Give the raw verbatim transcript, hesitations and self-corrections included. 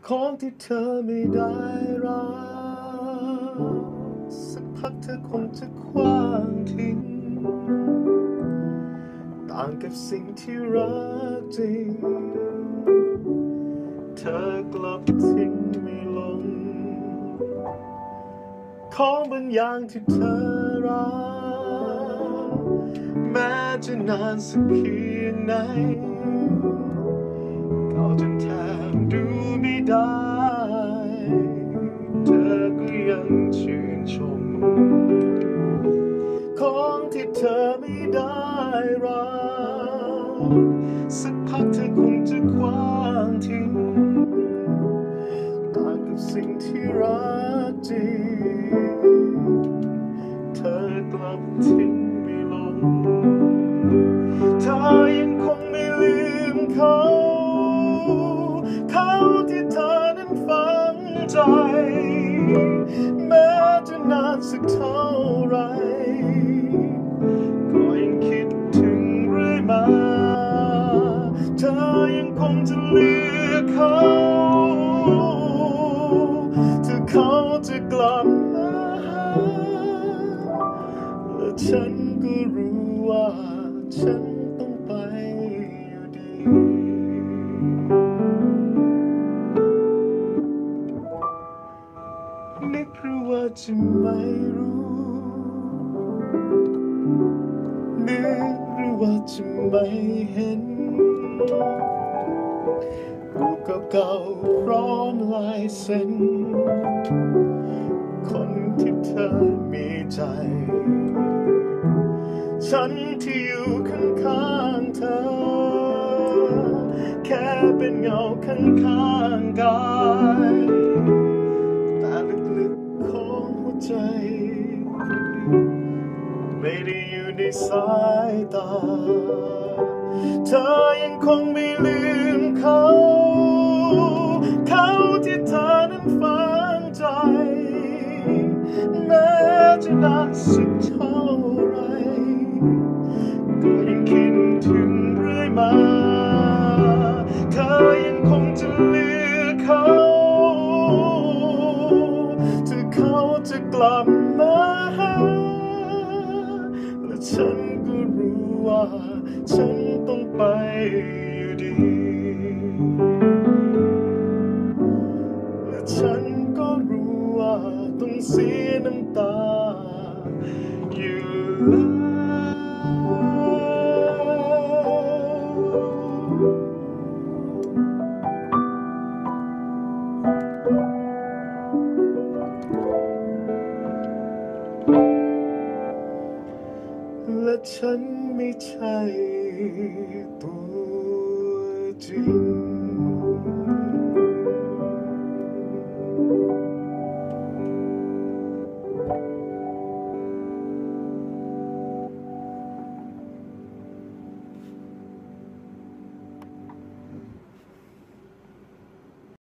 ของที่เธอไม่ได้รักสักพักเธอคงจะคว้างทิ้งต่างกับสิ่งที่รักจริงเธอกลับทิ้งไม่ลงของบางอย่างที่เธอรักแม้จะนานสักเพียงไหนเก่าจนแทบดูไม่ได้เธอก็ยังชื่นชมของที่เธอไม่ได้รักสักพักเธอคงจะคว้างทิ้งต่างกับสิ่งที่รักจริงเธอกลับทิ้งไม่ลงเธอยังคงไม่ลืมเขาเขาที่เธอนั้นฝังใจแม้จะนานสักเท่าไรก็ยังคิดถึงเรื่อยมาเธอยังคงจะเลือกเขาถ้าเขาจะกลับมาและฉันก็รู้ว่าฉันต้องไปอยู่ดีนึกหรือว่าจะไม่รู้นึกหรือว่าจะไม่เห็นรูปเก่าๆพร้อมลายเซ็นคนที่เธอมีใจฉันที่อยู่ข้างๆเธอแค่เป็นเงาข้างๆกายแต่ลึกๆของหัวใจไม่ได้อยู่ในสายตาเธอยังคงไม่ลืมเขาเขาที่เธอนั้นฝังใจแม้จะนานสักเท่าไรก็ยังคิดถึงเรื่อยมาเธอยังคงจะเลือกเขาถ้าเขาจะกลับมาหาและฉันก็รู้ว่าฉันต้องไปอยู่ดีและฉันก็รู้ว่าต้องเสียน้ำตาอยู่และฉันไม่ใช่ตัวจริง